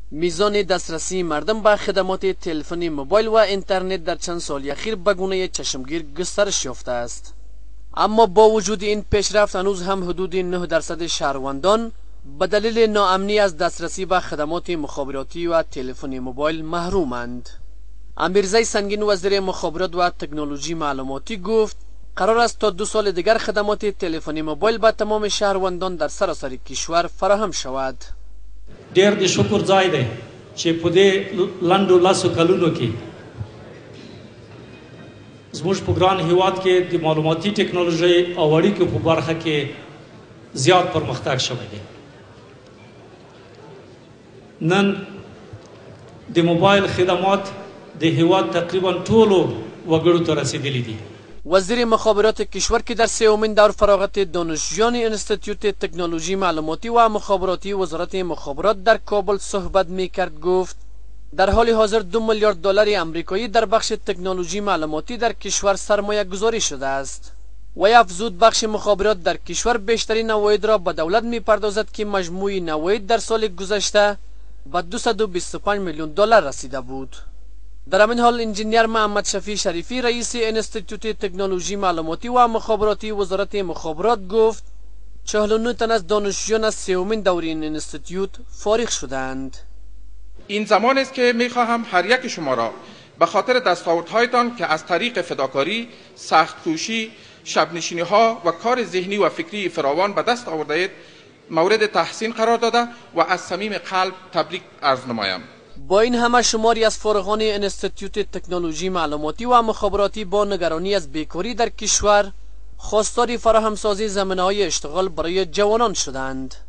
میزان دسترسی مردم به خدمات تلفن موبایل و اینترنت در چند سال اخیر به گونه چشمگیر گسترش یافته است. اما با وجود این پیشرفت هنوز هم حدود 9% شهروندان به دلیل ناامنی از دسترسی به خدمات مخابراتی و تلفن موبایل محرومند. امیرزی سنگین وزیر مخابرات و تکنولوژی معلوماتی گفت قرار است تا 2 سال دیگر خدمات تلفن موبایل به تمام شهروندان در سراسر کشور فراهم شود. ډېر د شکر ځای دی چې په دې لنډو لسو کلونو کې زموږ په ګران هیواد کې د معلوماتي ټکنالوژۍ او اړیکو په برخه کې زیات پرمختګ شوی دی. نن د موبایل خدمات د هیواد تقریبا ټولو وګړو ته رسیدلی دي. وزیر مخابرات کشور که در 3مین دور فراغت دانشجویان انستیتوت تکنولوژی معلوماتی و مخابراتی وزارت مخابرات در کابل صحبت می کرد گفت در حال حاضر 2 میلیارد دلار آمریکایی در بخش تکنولوژی معلوماتی در کشور سرمایه گذاری شده است. وی افزود بخش مخابرات در کشور بیشترین عواید را به دولت می پردازد که مجموعی عواید در سال گذشته به 225 میلیون دلار رسیده بود. در همین حال انجینیر محمد شفیع شریفی رئیس انستیتوت تکنولوژی معلوماتی و مخابراتی وزارت مخابرات گفت 49 تن از دانشجویان از 3مین دوره این انستیتوت فارغ شدند. این زمان است که می‌خواهم هر یک شما را به خاطر دستاوردهایتان که از طریق فداکاری، سخت‌کوشی، شب‌نشینی‌ها و کار ذهنی و فکری فراوان به دست آورده‌اید مورد تحسین قرار داده و از صمیم قلب تبریک عرض نمایم. با این همه شماری از فارغان انستیتوت تکنولوژی معلوماتی و مخابراتی با نگرانی از بیکاری در کشور خواستار فراهمسازی زمینه‌های اشتغال برای جوانان شدند.